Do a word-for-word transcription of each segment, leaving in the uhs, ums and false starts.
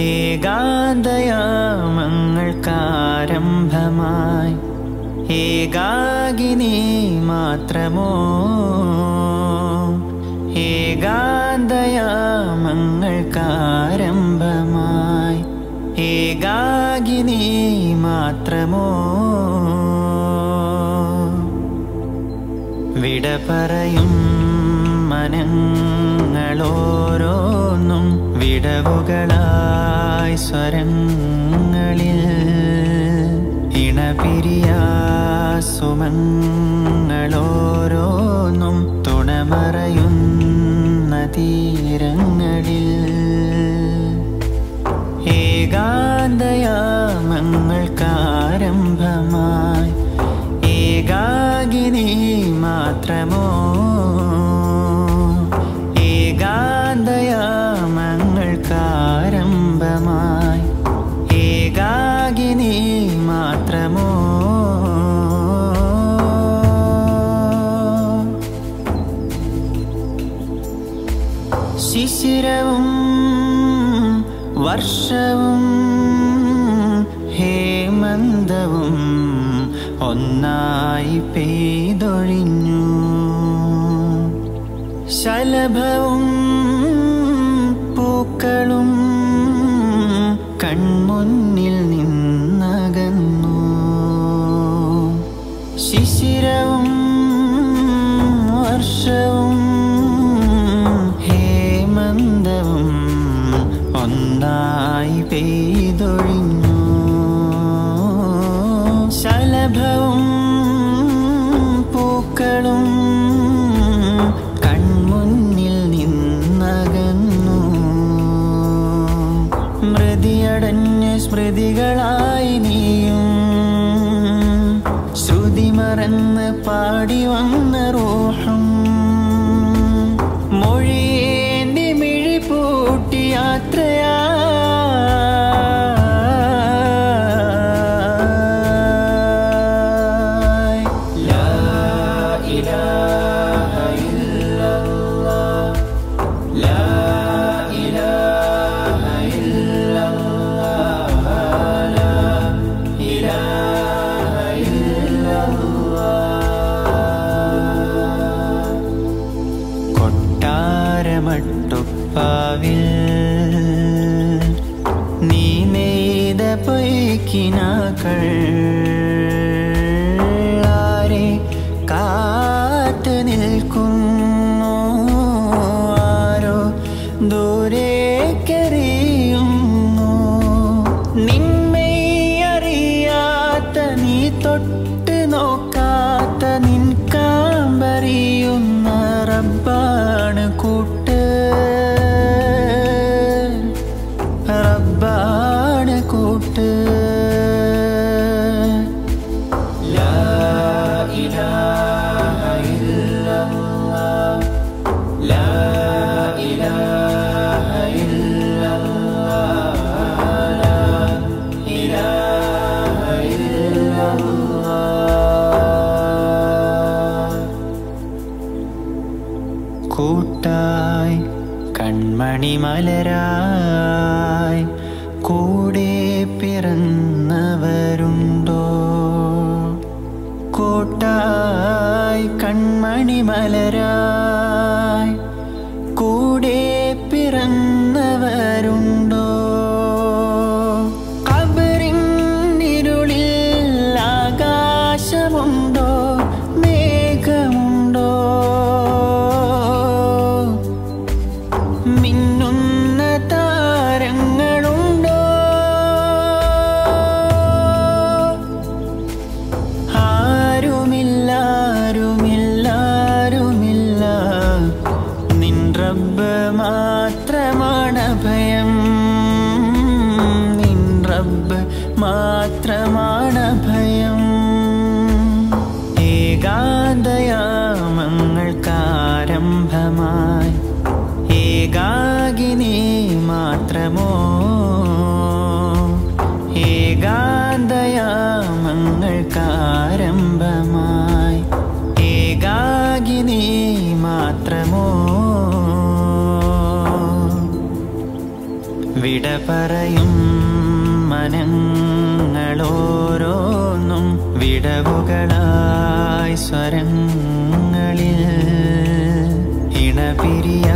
ഏകാന്തയാമങ്ങൾക്കാരംഭമായി ഏകാകിനി മാത്രമോ ഏകാന്തയാമങ്ങൾക്കാരംഭമായി ഏകാകിനി മാത്രമോ വിട പറയും മനങ്ങളോരോന്നും വിടവുകളായി സ്വരങ്ങളിൽ ഇണപിരിയാ സുമങ്ങളോരോന്നും തുണമറയുന്ന തീരങ്ങളിൽ ഏകാന്തയാമങ്ങൾക്കാരംഭമായി ഏകാകിനി മാത്രമോ ഏകാന്തയാമങ്ങൾക്കാരംഭമായി ഏകാകിനി മാത്രമോ ശിശിരവും വർഷവും ഹേമന്തവും ഒന്നായി പെയ്തൊഴിഞ്ഞു ശലഭവും പൂക്കളും കൺമുന്നിൽ നിന്നകന്നു ശിശിരവും വർഷവും ഹേമന്തവും ഒന്നായി പെയ്തൊഴിഞ്ഞു ശലഭവും പൂക്കളും കൺമുന്നിൽ നിന്നകന്നു മൃതിയടഞ്ഞ് സ്മൃതികളായി നീയും ശ്രുതി മറന്ന് പാടി വന്ന റൂഹും മൊഴിയേന്തി മിഴി പൂട്ടി യാത്രയാ കൊട്ടാരമട്ടുപ്പാവിൽ നീ നെയ്ത പൊയ്ക്കിനാക്കൾ ആരെ കാത്തു നിൽക്കുന്നു ആരോ ദൂരേക്കെറിയുന്നു നിന്മയറിയാത്ത നീ തൊട്ട് നോക്കാത്ത നിൻ കാമ്പറിയുന്ന റബ്ബാണ് കൂട്ട് റബ്ബാണ് കൂട്ട് ലാ ഇലാഹ ഇല്ലല്ലാഹ് ലാ ഇലാഹ ഇല്ലല്ലാഹ് ലാ ഇലാഹ ഇല്ലല്ലാഹ് കൂട്ടായി കൺമണി മലരായി കൂടെ പിറന്നവരുണ്ടോ കൂട്ടായി കൺമണി മലരായി കൂടെ പിറന്നവരുണ്ടോ ഖബറിനിരുളിൽ ആകാശമുണ്ടോ മേഘമുണ്ടോ മിന്നുന്ന താരങ്ങളുണ്ടോ ആരുമില്ലാരുമില്ലാരുമില്ല നിൻ റബ്ബ് മാത്രമാണ് ഭയം നിൻ റബ്ബ് മാത്രമാണ് ഭയം ഏകാന്തയാമങ്ങൾക്കാരംഭമായി ഏകാകിനി മാത്രമോ ഏകാന്തയാമങ്ങൾക്കാരംഭമായി ഏകാകിനി മാത്രമോ വിട പറയും മനങ്ങളോരോന്നും വിടവുകളായി സ്വരങ്ങളിൽ ഇണപിരിയാ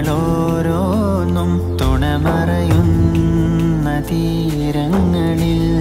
സുമങ്ങളോരോന്നും തുണമറയുന്ന തീരങ്ങളിൽ